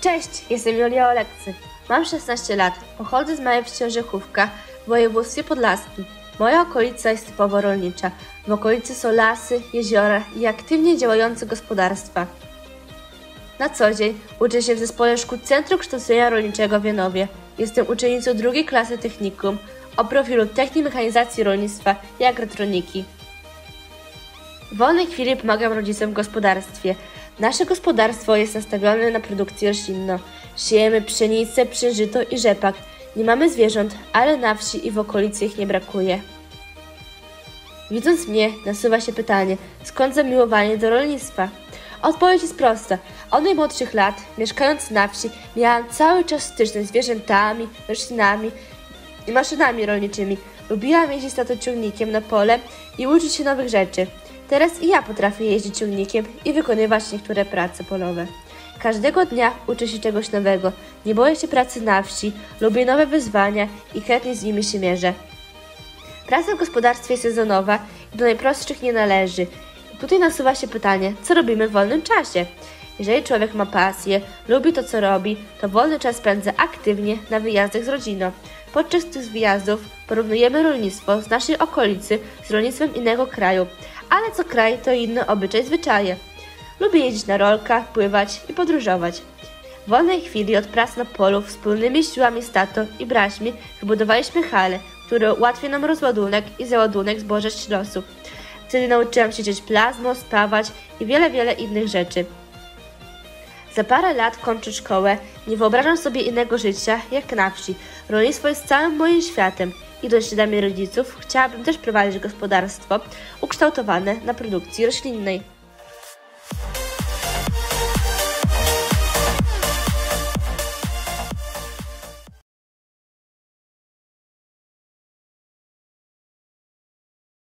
Cześć, jestem Julia Oleksy. Mam 16 lat, pochodzę z małej wsi Orzechówka w województwie podlaskim. Moja okolica jest typowo rolnicza. W okolicy są lasy, jeziora i aktywnie działające gospodarstwa. Na co dzień uczę się w zespole szkół Centrum Kształcenia Rolniczego w Janowie. Jestem uczennicą drugiej klasy technikum o profilu technik mechanizacji rolnictwa i agrotroniki. W wolnej chwili pomagam rodzicom w gospodarstwie. Nasze gospodarstwo jest nastawione na produkcję roślinną. Siejemy pszenicę, pszenżyto i rzepak. Nie mamy zwierząt, ale na wsi i w okolicy ich nie brakuje. Widząc mnie, nasuwa się pytanie, skąd zamiłowanie do rolnictwa? Odpowiedź jest prosta. Od najmłodszych lat, mieszkając na wsi, miałam cały czas styczność z zwierzętami, roślinami i maszynami rolniczymi. Lubiłam jeździć ciągnikiem na pole i uczyć się nowych rzeczy. Teraz i ja potrafię jeździć ciągnikiem i wykonywać niektóre prace polowe. Każdego dnia uczę się czegoś nowego. Nie boję się pracy na wsi, lubię nowe wyzwania i chętnie z nimi się mierzę. Praca w gospodarstwie jest sezonowa i do najprostszych nie należy. I tutaj nasuwa się pytanie, co robimy w wolnym czasie? Jeżeli człowiek ma pasję, lubi to, co robi, to wolny czas spędza aktywnie na wyjazdach z rodziną. Podczas tych wyjazdów porównujemy rolnictwo z naszej okolicy z rolnictwem innego kraju, ale co kraj to inny obyczaj, zwyczaje. Lubię jeździć na rolkach, pływać i podróżować. W wolnej chwili od prac na polu wspólnymi siłami z tatą i braćmi wybudowaliśmy halę, które ułatwia nam rozładunek i załadunek zboża z silosu. Wtedy nauczyłam się cieć plazmą, spawać i wiele innych rzeczy. Za parę lat kończę szkołę, nie wyobrażam sobie innego życia jak na wsi. Rolnictwo jest całym moim światem. Idąc śladami rodziców, chciałabym też prowadzić gospodarstwo ukształtowane na produkcji roślinnej.